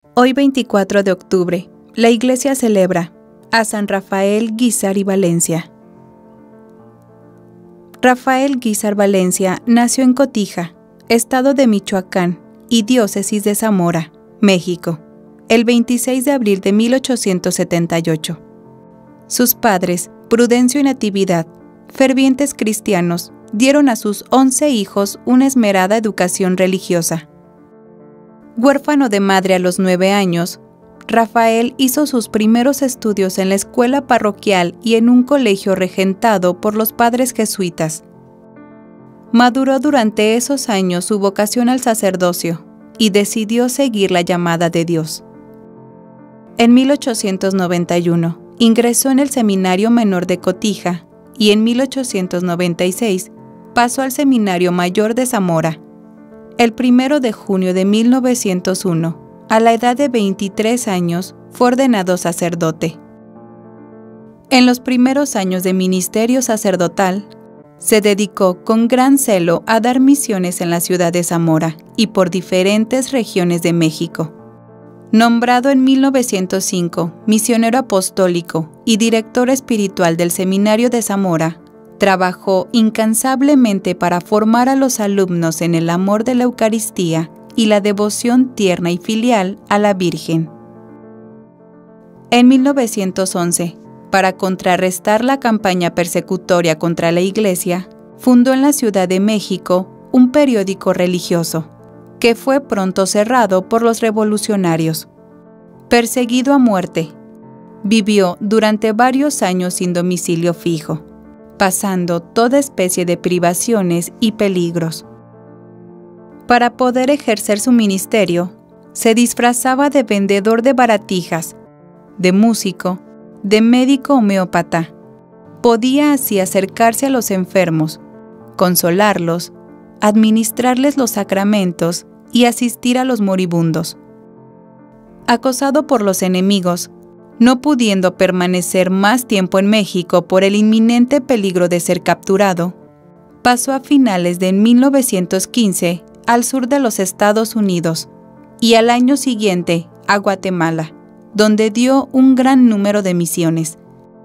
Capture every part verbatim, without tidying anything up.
Hoy veinticuatro de octubre, la Iglesia celebra a San Rafael Guízar y Valencia. Rafael Guízar Valencia nació en Cotija, estado de Michoacán y diócesis de Zamora, México, el veintiséis de abril de mil ochocientos setenta y ocho. Sus padres, Prudencio y Natividad, fervientes cristianos, dieron a sus once hijos una esmerada educación religiosa. Huérfano de madre a los nueve años, Rafael hizo sus primeros estudios en la escuela parroquial y en un colegio regentado por los padres jesuitas. Maduró durante esos años su vocación al sacerdocio y decidió seguir la llamada de Dios. En mil ochocientos noventa y uno ingresó en el Seminario Menor de Cotija y en mil ochocientos noventa y seis pasó al Seminario Mayor de Zamora. El primero de junio de mil novecientos uno, a la edad de veintitrés años, fue ordenado sacerdote. En los primeros años de ministerio sacerdotal, se dedicó con gran celo a dar misiones en la ciudad de Zamora y por diferentes regiones de México. Nombrado en mil novecientos cinco misionero apostólico y director espiritual del Seminario de Zamora, trabajó incansablemente para formar a los alumnos en el amor de la Eucaristía y la devoción tierna y filial a la Virgen. En mil novecientos once, para contrarrestar la campaña persecutoria contra la Iglesia, fundó en la Ciudad de México un periódico religioso, que fue pronto cerrado por los revolucionarios. Perseguido a muerte, vivió durante varios años sin domicilio fijo, pasando toda especie de privaciones y peligros. Para poder ejercer su ministerio, se disfrazaba de vendedor de baratijas, de músico, de médico homeópata. Podía así acercarse a los enfermos, consolarlos, administrarles los sacramentos y asistir a los moribundos. Acosado por los enemigos, no pudiendo permanecer más tiempo en México por el inminente peligro de ser capturado, pasó a finales de mil novecientos quince al sur de los Estados Unidos y al año siguiente a Guatemala, donde dio un gran número de misiones.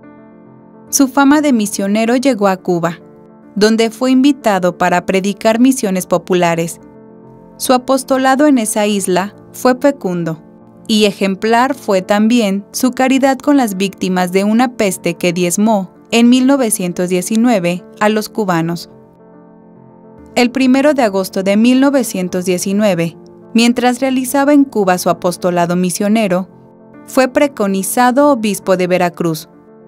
Su fama de misionero llegó a Cuba, donde fue invitado para predicar misiones populares. Su apostolado en esa isla fue fecundo, y ejemplar fue también su caridad con las víctimas de una peste que diezmó en mil novecientos diecinueve a los cubanos. El primero de agosto de mil novecientos diecinueve, mientras realizaba en Cuba su apostolado misionero, fue preconizado obispo de Veracruz.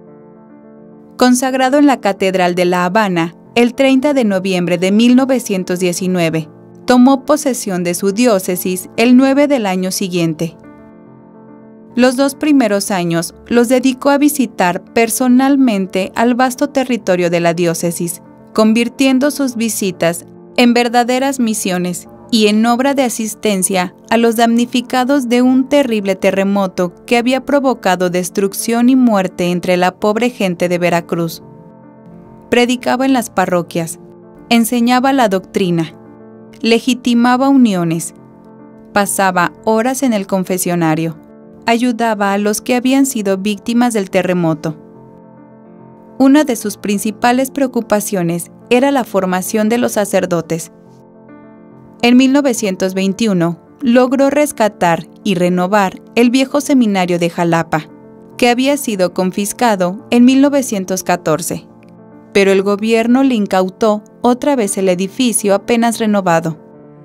Consagrado en la Catedral de La Habana el treinta de noviembre de mil novecientos diecinueve, tomó posesión de su diócesis el nueve del año siguiente. Los dos primeros años los dedicó a visitar personalmente al vasto territorio de la diócesis, convirtiendo sus visitas en verdaderas misiones y en obra de asistencia a los damnificados de un terrible terremoto que había provocado destrucción y muerte entre la pobre gente de Veracruz. Predicaba en las parroquias, enseñaba la doctrina, legitimaba uniones, pasaba horas en el confesionario, ayudaba a los que habían sido víctimas del terremoto. Una de sus principales preocupaciones era la formación de los sacerdotes. En mil novecientos veintiuno logró rescatar y renovar el viejo seminario de Jalapa, que había sido confiscado en mil novecientos catorce, pero el gobierno le incautó otra vez el edificio apenas renovado.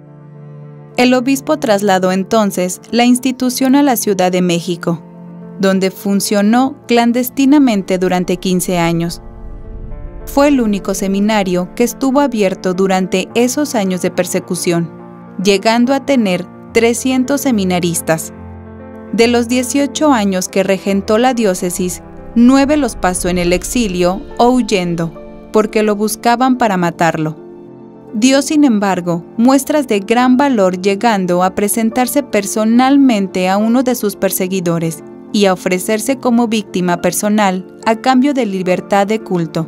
El obispo trasladó entonces la institución a la Ciudad de México, donde funcionó clandestinamente durante quince años. Fue el único seminario que estuvo abierto durante esos años de persecución, llegando a tener trescientos seminaristas. De los dieciocho años que regentó la diócesis, nueve los pasó en el exilio o huyendo, porque lo buscaban para matarlo. Dio, sin embargo, muestras de gran valor llegando a presentarse personalmente a uno de sus perseguidores y a ofrecerse como víctima personal a cambio de libertad de culto.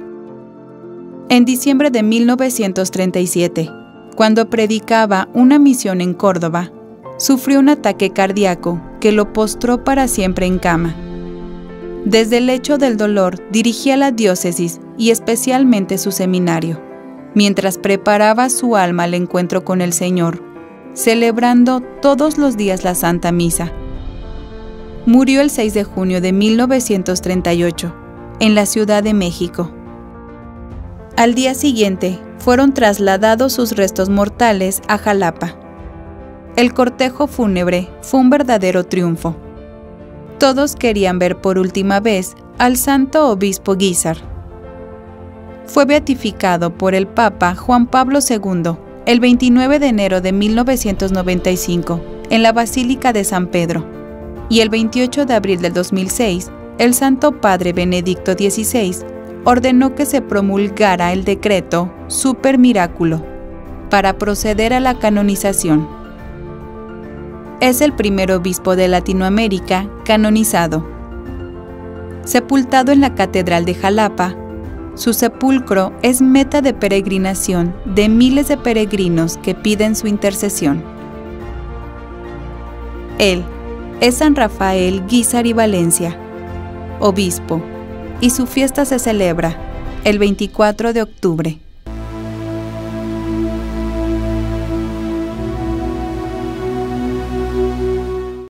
En diciembre de mil novecientos treinta y siete, cuando predicaba una misión en Córdoba, sufrió un ataque cardíaco que lo postró para siempre en cama. Desde el lecho del dolor dirigía la diócesis y especialmente su seminario, mientras preparaba su alma al encuentro con el Señor, celebrando todos los días la Santa Misa. Murió el seis de junio de mil novecientos treinta y ocho, en la Ciudad de México. Al día siguiente, fueron trasladados sus restos mortales a Jalapa. El cortejo fúnebre fue un verdadero triunfo. Todos querían ver por última vez al santo obispo Guízar. Fue beatificado por el Papa Juan Pablo segundo el veintinueve de enero de mil novecientos noventa y cinco en la Basílica de San Pedro, y el veintiocho de abril del dos mil seis, el Santo Padre Benedicto dieciséis ordenó que se promulgara el decreto Super Miraculo para proceder a la canonización. Es el primer obispo de Latinoamérica canonizado. Sepultado en la Catedral de Jalapa, su sepulcro es meta de peregrinación de miles de peregrinos que piden su intercesión. Él es San Rafael Guízar y Valencia, obispo, y su fiesta se celebra el veinticuatro de octubre.